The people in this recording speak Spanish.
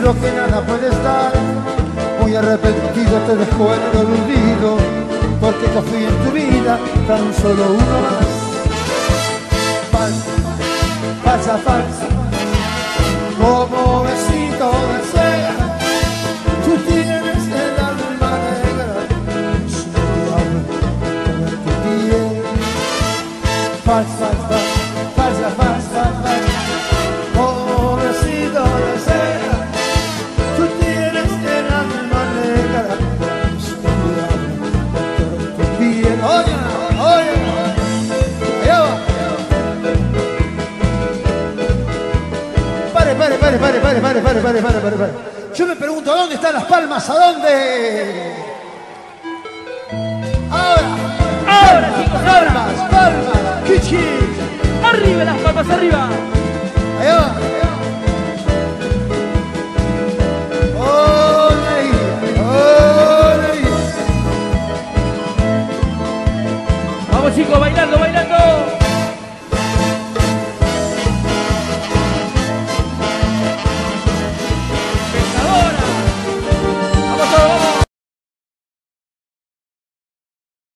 seguro que nada puede estar. Muy arrepentido te dejo en el olvido, porque yo fui en tu vida tan solo uno más. Falsa, falsa, falsa, como besito de seda, tú tienes el alma negra, sin diablo en tu piel. Falsa, falsa, falsa, falsa, falsa, como besito de seda, tú tienes el alma negra, sin diablo en tu piel. Oye, oye, allá va. Pare. Yo me pregunto, ¿dónde están las palmas? ¿A dónde? Ahora, chicos, ahora. Palmas, Kichi. Arriba las palmas, arriba. Allá va. Ole, ole. Vamos chicos, bailando, bailando.